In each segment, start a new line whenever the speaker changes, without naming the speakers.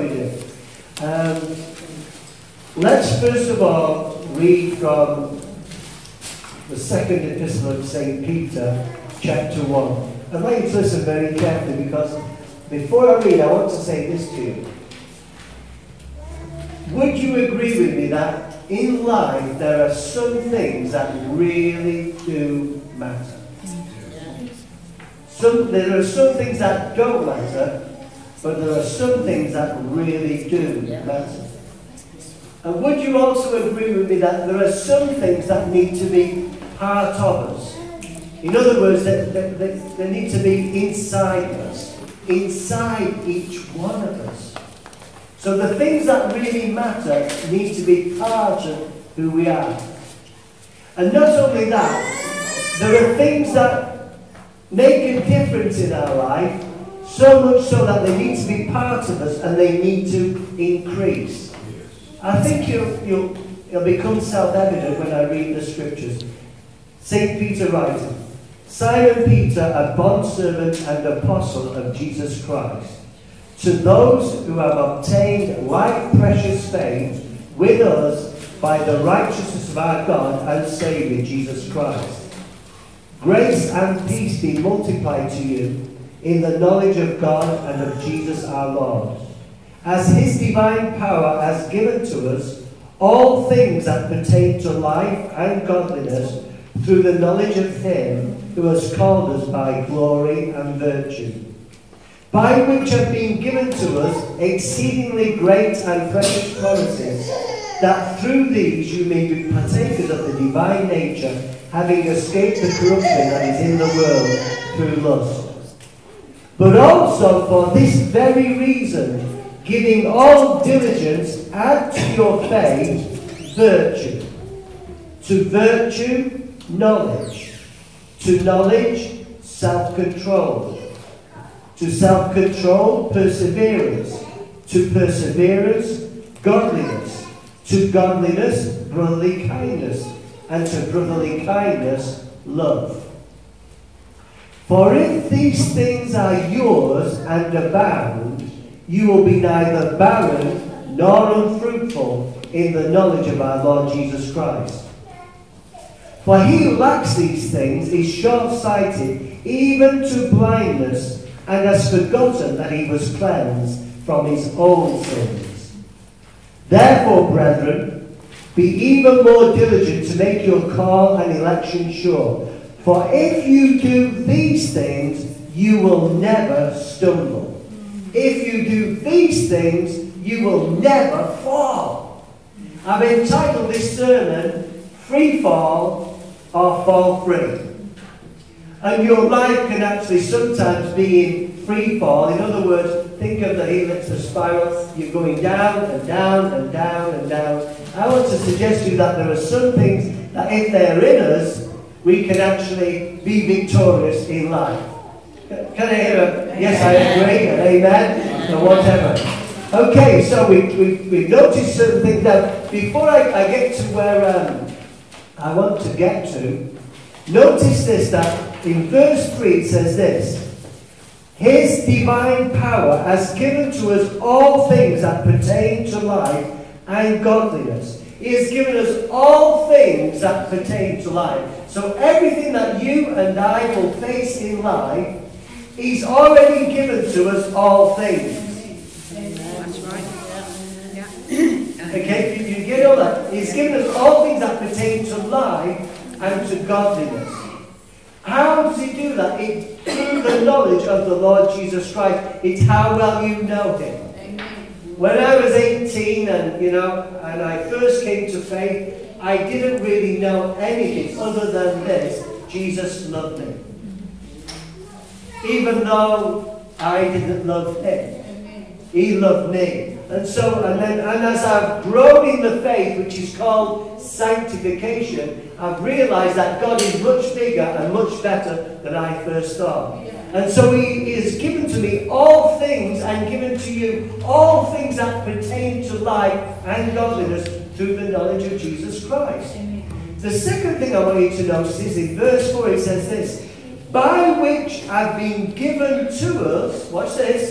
we do? Let's first of all read from the second epistle of St. Peter, chapter 1. I'd like you to listen very carefully, because before I read, I want to say this to you. Would you agree with me that in life there are some things that really do matter? There are some things that don't matter, but there are some things that really do matter. And would you also agree with me that there are some things that need to be part of us? In other words, they need to be inside us, inside each one of us. So the things that really matter need to be part of who we are. And not only that, there are things that make a difference in our life, so much so that they need to be part of us and they need to increase. I think it'll become self-evident when I read the scriptures. St. Peter writing, Simon Peter, a bondservant and apostle of Jesus Christ, to those who have obtained like precious faith with us by the righteousness of our God and Saviour Jesus Christ. Grace and peace be multiplied to you in the knowledge of God and of Jesus our Lord, as his divine power has given to us all things that pertain to life and godliness through the knowledge of him who has called us by glory and virtue, by which have been given to us exceedingly great and precious promises, that through these you may be partakers of the divine nature, having escaped the corruption that is in the world through lust. But also for this very reason, giving all diligence, add to your faith virtue, to virtue knowledge, to knowledge self-control, to self-control perseverance, to perseverance godliness, to godliness brotherly kindness, and to brotherly kindness love. For if these things are yours and abound, you will be neither barren nor unfruitful in the knowledge of our Lord Jesus Christ. For he who lacks these things is short-sighted, even to blindness, and has forgotten that he was cleansed from his own sins. Therefore, brethren, be even more diligent to make your call and election sure. For if you do these things, you will never stumble. If you do these things, you will never fall. I've entitled this sermon, Free Fall or Fall Free. And your life can actually sometimes be in free fall. In other words, think of the helix, the spiral. You're going down and down and down and down. I want to suggest to you that there are some things that if they're in us, we can actually be victorious in life. Can I hear a yes, I agree, and amen, or whatever? Okay, so we've noticed certain things. Now, before I get to where I want to get to, notice this, that in verse 3 it says this: his divine power has given to us all things that pertain to life and godliness. He has given us all things that pertain to life. So everything that you and I will face in life, he's already given to us all things.
That's right. Yeah.
Okay, you get all that? He's given us all things that pertain to life and to godliness. How does he do that? It's through the knowledge of the Lord Jesus Christ. It's how well you know him. When I was 18 and I first came to faith, I didn't really know anything other than this: Jesus loved me. Even though I didn't love him, he loved me. And as I've grown in the faith, which is called sanctification, I've realized that God is much bigger and much better than I first thought. And so he has given to me all things, and given to you all things that pertain to life and godliness through the knowledge of Jesus Christ. The second thing I want you to notice is in verse 4 it says this: by which have been given to us, watch this,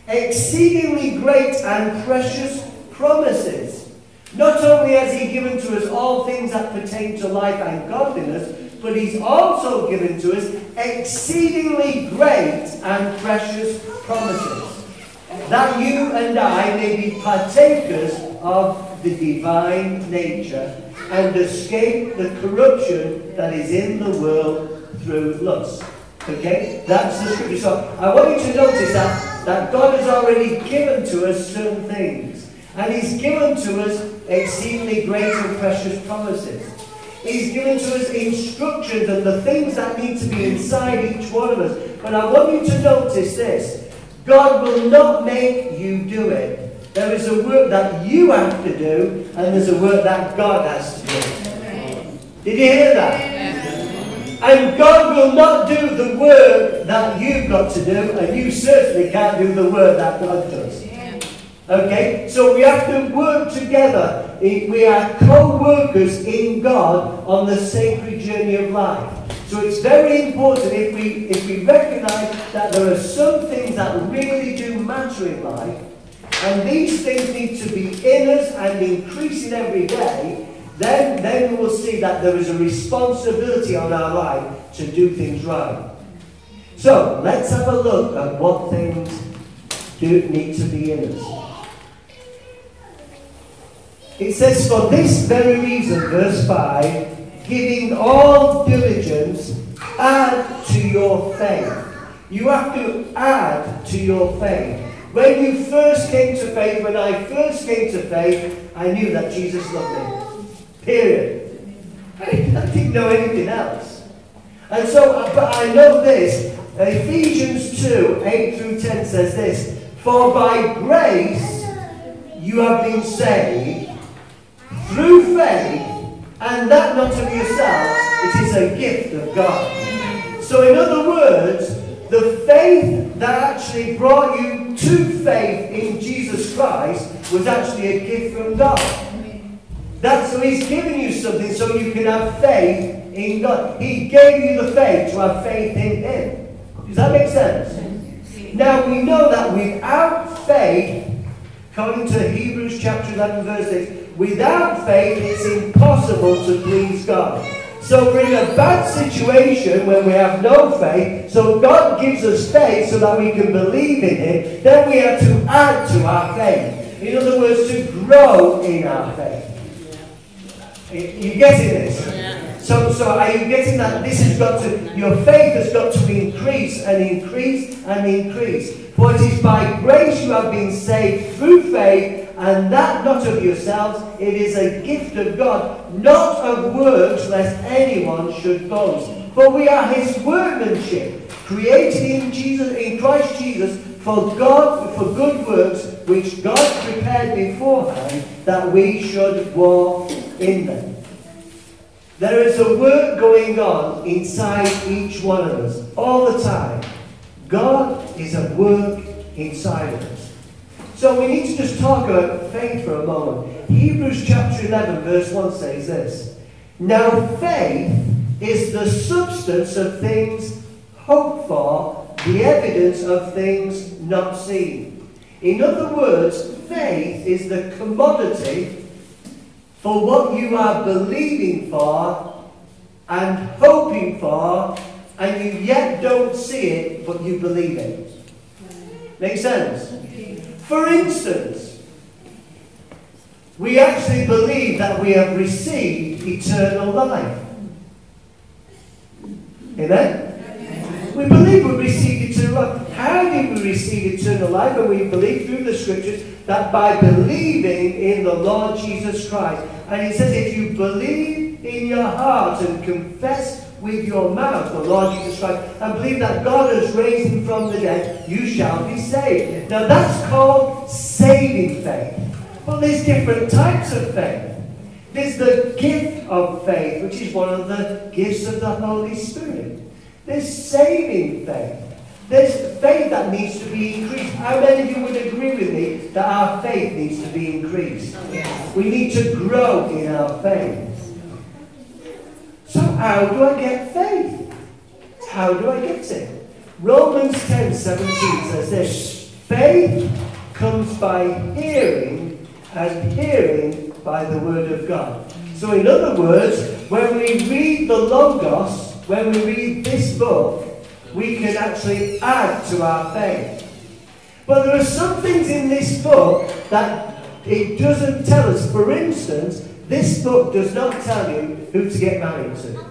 exceedingly great and precious promises. Not only has he given to us all things that pertain to life and godliness, but he's also given to us exceedingly great and precious promises, that you and I may be partakers of the divine nature and escape the corruption that is in the world through lust. Okay? That's the scripture. So I want you to notice that God has already given to us certain things. And he's given to us exceedingly great and precious promises. He's given to us instructions and the things that need to be inside each one of us. But I want you to notice this. God will not make you do it. There is a work that you have to do, and there's a work that God has to do. Did you hear that? And God will not do the work that you've got to do, and you certainly can't do the work that God does. Okay? So we have to work together. We are co-workers in God on the sacred journey of life. So it's very important if we recognize that there are some things that really do matter in life, and these things need to be in us and increasing every day, then we will see that there is a responsibility on our life to do things right. So let's have a look at what things do need to be in us. It says, for this very reason, verse 5, giving all diligence, add to your faith. You have to add to your faith. When you first came to faith, when I first came to faith, I knew that Jesus loved me. Period. I didn't know anything else. And so, but I know this. Ephesians 2, 8 through 10 says this, for by grace you have been saved through faith, and that not of yourself, it is a gift of God. So in other words, the faith that actually brought you to faith in Jesus Christ was actually a gift from God. So he's given you something so you can have faith in God. He gave you the faith to have faith in him. Does that make sense? Now we know that without faith, according to Hebrews chapter 11 verse 6, without faith it's impossible to please God. So we're in a bad situation when we have no faith. So God gives us faith so that we can believe in him. Then we have to add to our faith. In other words, to grow in our faith. You getting this? So are you getting that? Your faith has got to increase and increase and increase. For it is by grace you have been saved through faith, and that not of yourselves, it is a gift of God, not of works, lest anyone should boast. For we are his workmanship, created in Christ Jesus for good works, which God prepared beforehand that we should walk in them. There is a work going on inside each one of us all the time. God is at work inside of us. So we need to just talk about faith for a moment. Hebrews chapter 11 verse 1 says this. Now faith is the substance of things hoped for, the evidence of things not seen. In other words, faith is the commodity for what you are believing for and hoping for, and you yet don't see it, but you believe it. Make sense? For instance, we actually believe that we have received eternal life. Amen? We believe we received eternal life. How did we receive eternal life? And we believe through the scriptures that by believing in the Lord Jesus Christ. And he says, if you believe in your heart and confess with your mouth the Lord Jesus Christ and believe that God has raised him from the dead, you shall be saved. Now that's called saving faith. But there's different types of faith. There's the gift of faith, which is one of the gifts of the Holy Spirit. There's saving faith. There's faith that needs to be increased. How many of you would agree with me that our faith needs to be increased? Yes. We need to grow in our faith. So how do I get faith? How do I get it? Romans 10:17 says this. faith comes by hearing, and hearing by the word of God. So in other words, when we read the Logos, when we read this book, we can actually add to our faith. But there are some things in this book that it doesn't tell us. For instance, this book does not tell you who to get married to.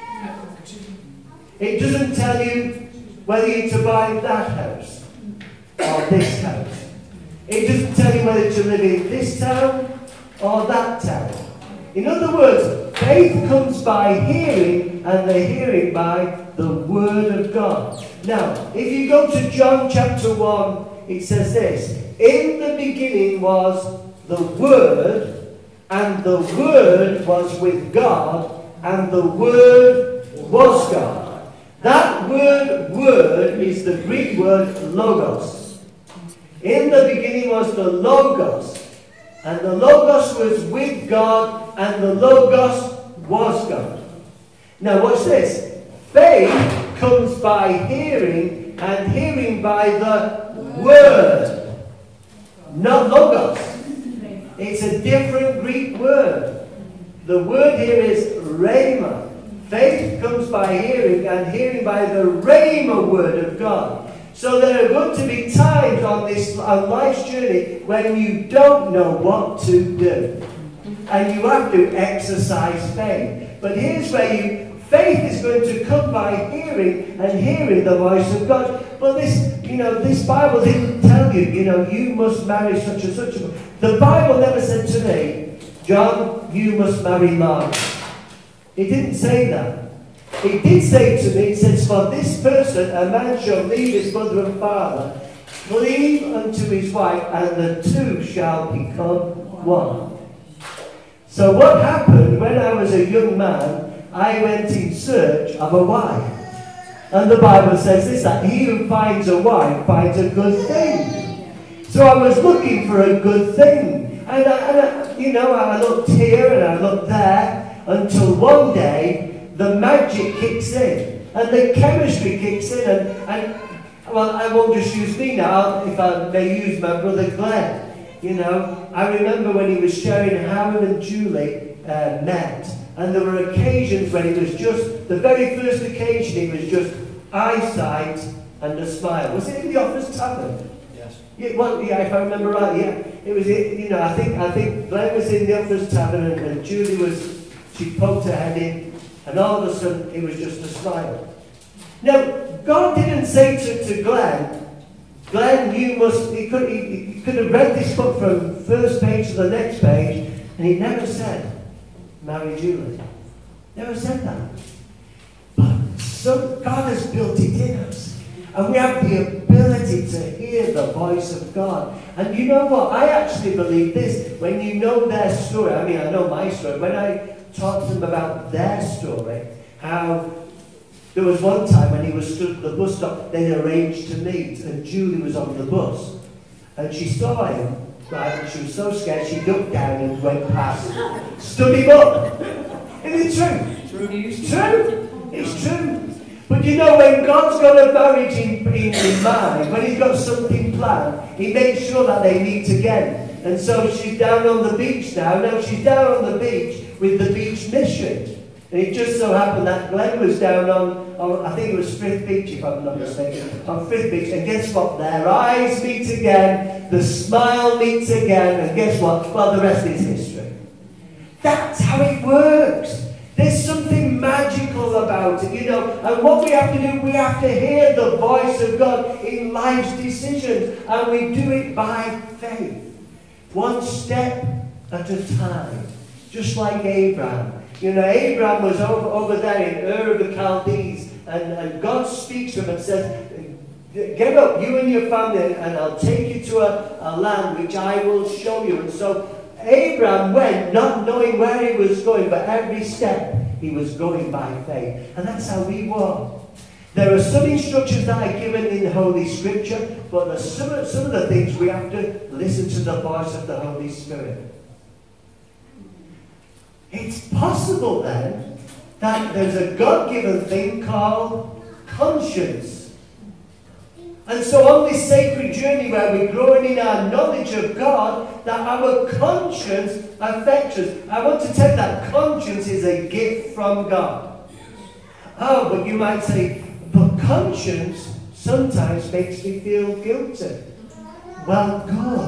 It doesn't tell you whether you're to buy that house or this house. It doesn't tell you whether to live in this town or that town. In other words, faith comes by hearing, and the hearing by the Word of God. Now, if you go to John chapter 1, it says this: in the beginning was the Word, and the Word was with God, and the Word was God. That word is the Greek word logos. In the beginning was the Logos, and the Logos was with God, and the Logos was God. Now watch this. Faith comes by hearing, and hearing by the Word, not Logos. It's a different Greek word. The word here is rhema. Faith comes by hearing, and hearing by the rhema word of God. So there are going to be times on life's journey when you don't know what to do. And you have to exercise faith. But here's where faith is going to come by hearing, and hearing the voice of God. But this Bible didn't tell you, you must marry such and such. The Bible never said to me, John, you must marry Mark. It didn't say that. It did say to me, it says, for this person a man shall leave his mother and father, cleave unto his wife, and the two shall become one. So what happened when I was a young man, I went in search of a wife. And the Bible says this, that he who finds a wife finds a good thing. So I was looking for a good thing. And I looked here and I looked there, until one day the magic kicks in and the chemistry kicks in, and I won't just use me now, if I may use my brother Glenn. I remember when he was sharing how him and Julie met, and there were occasions when it was just, the very first occasion it was just eyesight and a smile. Was it in the Office Tavern?
Yes.
Yeah, well, yeah, if I remember right, yeah. It was, I think Glenn was in the Office Tavern, and Julie she poked her head in, and all of a sudden it was just a smile. Now, God didn't say to Glenn, you must, he could have read this book from first page to the next page, and he never said, marry Julie. Never said that. But God has built it in us. And we have the ability to hear the voice of God. And you know what? I actually believe this. When you know their story, I know my story. When I talk to them about their story, how there was one time when he was stood at the bus stop, they'd arranged to meet, and Julie was on the bus. And she saw him, right, and she was so scared she ducked down and went past. Stood him up. Isn't it true? It's true. It's true. But when God's got a marriage in mind, when he's got something planned, he makes sure that they meet again. And so she's down on the beach now. Now she's down on the beach with the beach mission. And it just so happened that Glenn was down on I think it was Frith Beach, if I'm not mistaken, on Frith Beach. And guess what? Their eyes meet again, the smile meets again, and guess what? Well, the rest is history. That's how it works. There's something magical about it, And what we have to do, we have to hear the voice of God in life's decisions. And we do it by faith. One step at a time. Just like Abraham. Abraham was over there in Ur of the Chaldees, and God speaks to him and says, get up, you and your family, and I'll take you to a land which I will show you. And so Abraham went, not knowing where he was going, but every step he was going by faith. And that's how we walk. There are some instructions that are given in Holy Scripture, but there's some of the things we have to listen to the voice of the Holy Spirit. It's possible then that there's a God-given thing called conscience. And so on this sacred journey where we're growing in our knowledge of God, that our conscience affects us. I want to tell you that conscience is a gift from God. Oh, but you might say, but conscience sometimes makes me feel guilty. Well,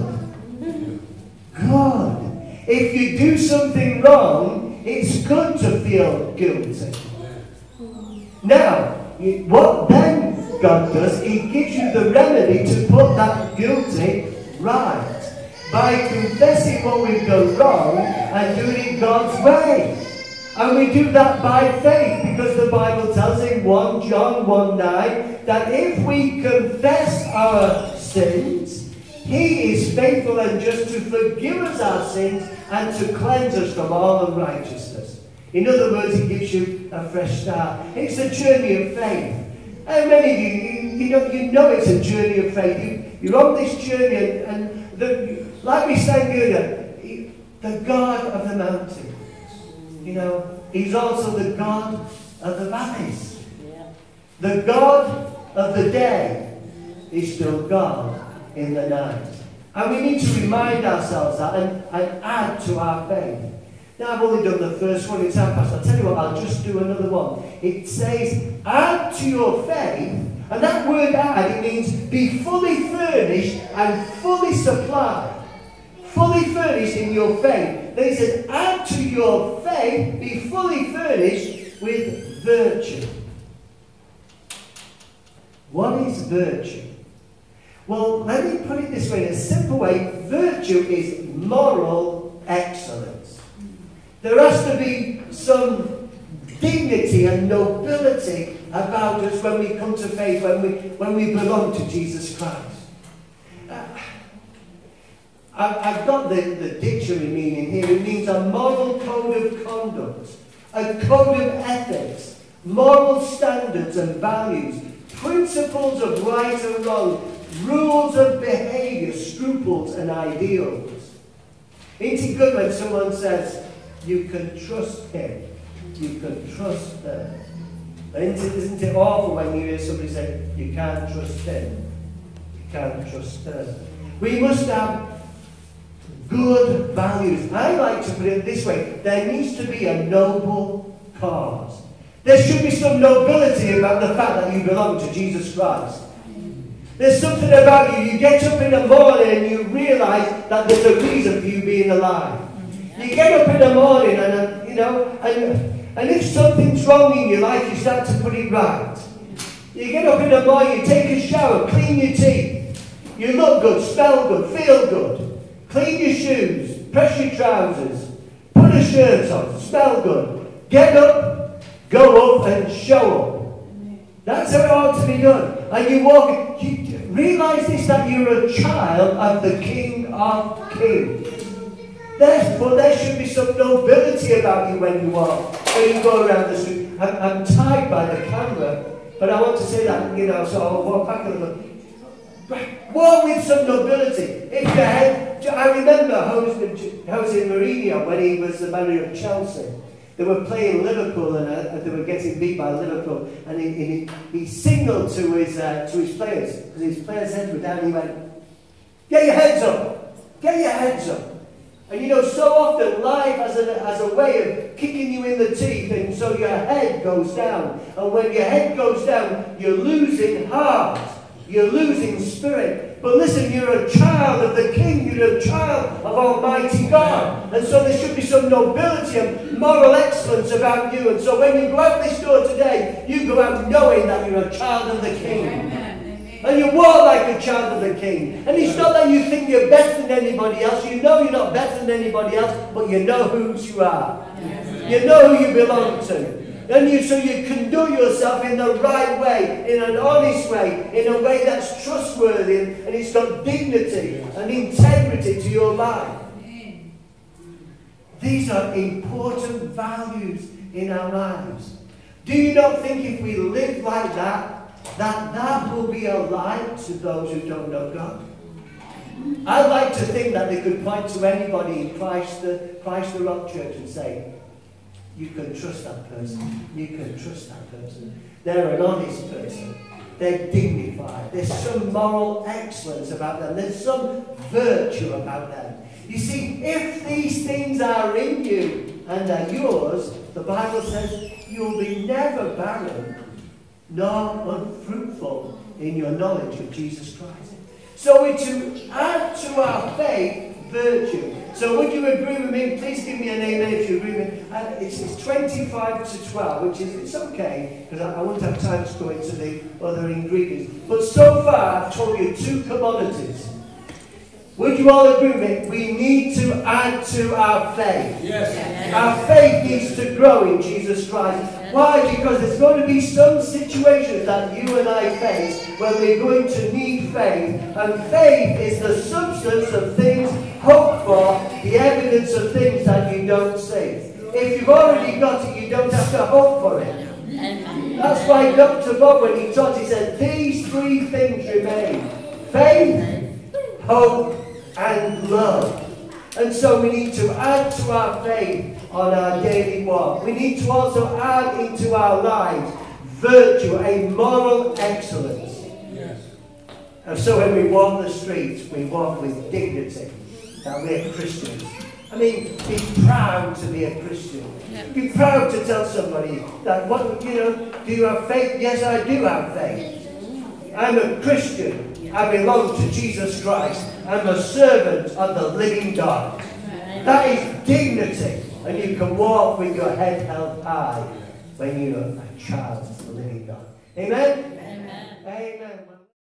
good. If you do something wrong, it's good to feel guilty. Now, what then God does, He gives you the remedy to put that guilty right by confessing what we've done wrong and doing it God's way. And we do that by faith, because the Bible tells in 1 John 1:9 that if we confess our sins, He is faithful and just to forgive us our sins and to cleanse us from all unrighteousness. In other words, He gives you a fresh start. It's a journey of faith. And many of you know it's a journey of faith. You're on this journey, and like we sang earlier, the God of the mountains. He's also the God of the valleys. The God of the day is still God in the night. And we need to remind ourselves that and add to our faith. Now, I've only done the first one, it's half past. I'll tell you what, I'll just do another one. It says, add to your faith, and that word add, it means be fully furnished and fully supplied. Fully furnished in your faith. Then he says, add to your faith, be fully furnished with virtue. What is virtue? Well, let me put it this way, in a simple way. Virtue is moral excellence. There has to be some dignity and nobility about us when we come to faith, when we belong to Jesus Christ. I've got the dictionary meaning here. It means a moral code of conduct, a code of ethics, moral standards and values, principles of right and wrong, rules of behaviour, scruples and ideals. Isn't it good when someone says, you can trust him, you can trust her? Isn't it awful when you hear somebody say, you can't trust him, you can't trust her? We must have good values. I like to put it this way, there needs to be a noble cause. There should be some nobility about the fact that you belong to Jesus Christ. There's something about you get up in the morning and you realise that there's a reason for you being alive. You get up in the morning and if something's wrong in your life, you start to put it right. You get up in the morning, you take a shower, clean your teeth. You look good, smell good, feel good. Clean your shoes, press your trousers, put a shirt on, smell good. Get up, go up and show up. That's how it ought to be done. And you walk, you realise this, that you're a child of the King of Kings. Therefore, there should be some nobility about you when you walk, when you go around the street. I'm tied by the camera, but I want to say that, so I'll walk back a little. Walk with some nobility. If your head, I remember Jose Mourinho when he was the manager of Chelsea. They were playing Liverpool and they were getting beat by Liverpool. And he signalled to his players, because his players' heads were down. He went, "Get your heads up! Get your heads up!" And so often life has a way of kicking you in the teeth, and so your head goes down. And when your head goes down, you're losing heart. You're losing spirit. But listen, you're a child of the King. You're a child of Almighty God. And so there should be some nobility and moral excellence about you. And so when you go out this door today, you go out knowing that you're a child of the King. Amen. And you walk like a child of the King. And it's not that you think you're better than anybody else. You know you're not better than anybody else, but you know whose you are. Amen. You know who you belong to. And so you conduct yourself in the right way, in an honest way, in a way that's trustworthy, and it's got dignity and integrity to your life. These are important values in our lives. Do you not think if we live like that, that will be a light to those who don't know God? I'd like to think that they could point to anybody in Christ the Rock Church and say, you can trust that person. You can trust that person. They're an honest person. they're dignified. There's some moral excellence about them. There's some virtue about them. You see, if these things are in you and are yours, the Bible says you'll be never barren nor unfruitful in your knowledge of Jesus Christ. So we're to add to our faith virtue. So would you agree with me? Please give me an amen if you agree with me. It's 25 to 12, which is, it's okay, because I won't have time to go into the other ingredients. But so far, I've told you 2 commodities. Would you all agree with me? We need to add to our faith.
Yes.
Our faith needs to grow in Jesus Christ. Why? Because there's going to be some situations that you and I face when we're going to need faith. And faith is the substance of things hoped for, the evidence of things that you don't see. If you've already got it, you don't have to hope for it. That's why Dr. Bob, when he taught, he said, these 3 things remain. Faith, hope, and love. And so we need to add to our faith on our daily walk. We need to also add into our lives virtue, a moral excellence.
Yes.
And so when we walk the streets, we walk with dignity, that we're Christians. I mean, be proud to be a Christian. Be proud to tell somebody that, do you have faith? Yes, I do have faith. I'm a Christian. I belong to Jesus Christ. I'm a servant of the living God. That is dignity. And you can walk with your head held high when you're a child of the living God. Amen?
Amen.
Amen.